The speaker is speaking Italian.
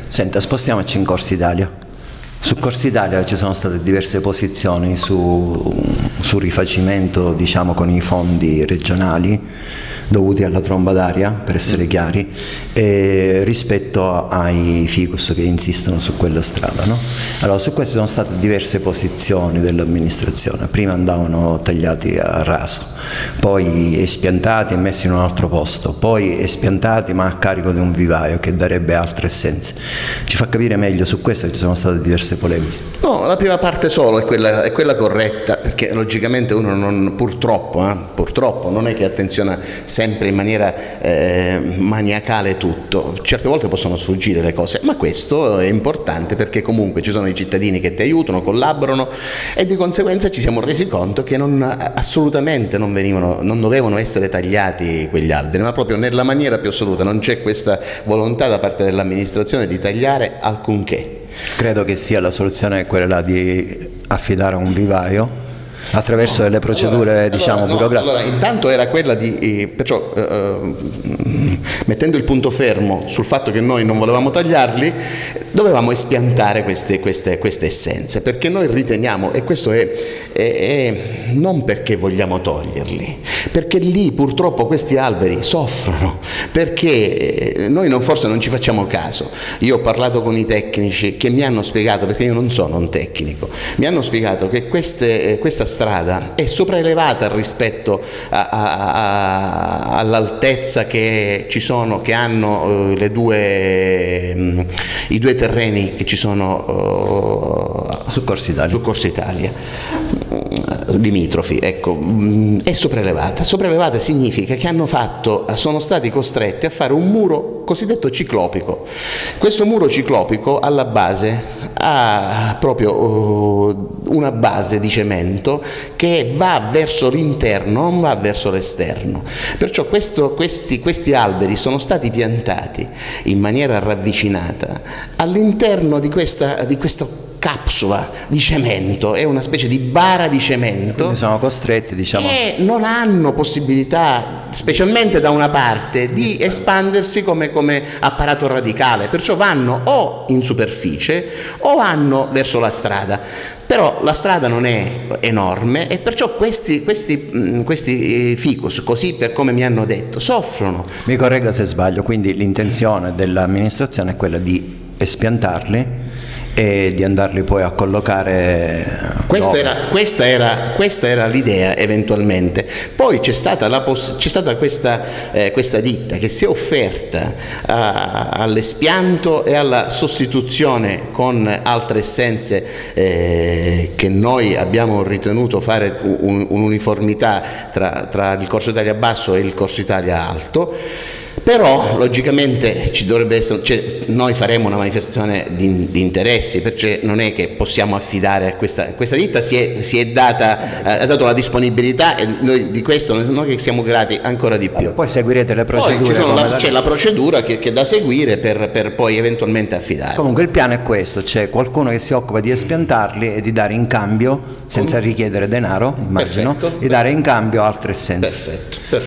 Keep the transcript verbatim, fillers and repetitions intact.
Senta, spostiamoci in Corsa Italia. Su Corsa Italia ci sono state diverse posizioni su, sul rifacimento, diciamo, con i fondi regionali dovuti alla tromba d'aria, per essere chiari, e rispetto ai ficus che insistono su quella strada, no? Allora, su questo sono state diverse posizioni dell'amministrazione. Prima andavano tagliati a raso, poi espiantati e messi in un altro posto, poi espiantati ma a carico di un vivaio che darebbe altre essenze. Ci fa capire meglio su questo, che ci sono state diverse polemiche. No, la prima parte solo è quella, è quella corretta, perché logicamente uno non, purtroppo, eh, purtroppo non è che attenziona sempre in maniera eh, maniacale tutto. Certe volte possono sfuggire le cose, ma questo è importante perché comunque ci sono i cittadini che ti aiutano, collaborano, e di conseguenza ci siamo resi conto che non, assolutamente non, venivano, non dovevano essere tagliati quegli alberi, ma proprio nella maniera più assoluta. Non c'è questa volontà da parte dell'amministrazione di tagliare alcunché. Credo che sia la soluzione quella là di affidare un vivaio attraverso delle procedure, allora, diciamo, allora, no, burocratiche. Allora, intanto era quella di, eh, perciò eh, mettendo il punto fermo sul fatto che noi non volevamo tagliarli, dovevamo espiantare queste, queste, queste essenze, perché noi riteniamo, e questo è, è, è non perché vogliamo toglierli, perché lì purtroppo questi alberi soffrono, perché noi non, forse non ci facciamo caso. Io ho parlato con i tecnici che mi hanno spiegato, perché io non sono un tecnico, mi hanno spiegato che queste, questa strada è sopraelevata rispetto all'altezza che ci sono, che hanno uh, le due, um, i due terreni che ci sono uh, su Corsa Italia, su Corsa Italia uh, limitrofi, ecco, um, è sopraelevata. Sopraelevata significa che hanno fatto, sono stati costretti a fare un muro cosiddetto ciclopico. Questo muro ciclopico alla base ha proprio uh, una base di cemento che va verso l'interno, non va verso l'esterno. Perciò questo, questi, questi alberi sono stati piantati in maniera ravvicinata all'interno di questa, di questa capsula di cemento, è una specie di bara di cemento. Quindi sono costretti, diciamo, e non hanno possibilità, specialmente da una parte, di espandersi come, come apparato radicale, perciò vanno o in superficie o vanno verso la strada. Però la strada non è enorme e perciò questi, questi, questi ficus, così per come mi hanno detto, soffrono. Mi corregga se sbaglio, quindi l'intenzione dell'amministrazione è quella di espiantarli e di andarli poi a collocare. Questa era, questa era, questa era l'idea eventualmente. Poi c'è stata, la c'è stata questa, eh, questa ditta che si è offerta all'espianto e alla sostituzione con altre essenze eh, che noi abbiamo ritenuto fare un'uniformità tra, tra il Corso Italia Basso e il Corso Italia Alto. Però logicamente ci dovrebbe essere, cioè, noi faremo una manifestazione di, di interessi, perché non è che possiamo affidare a questa, questa ditta, si è, si è data, ha dato la disponibilità e noi di questo noi che siamo grati ancora di più. Poi seguirete le procedure. Poi c'è la, la procedura che, che è da seguire per, per poi eventualmente affidare. Comunque il piano è questo, c'è qualcuno che si occupa di espiantarli e di dare in cambio, senza richiedere denaro, immagino, perfetto, di dare in cambio altre essenze. Perfetto, perfetto.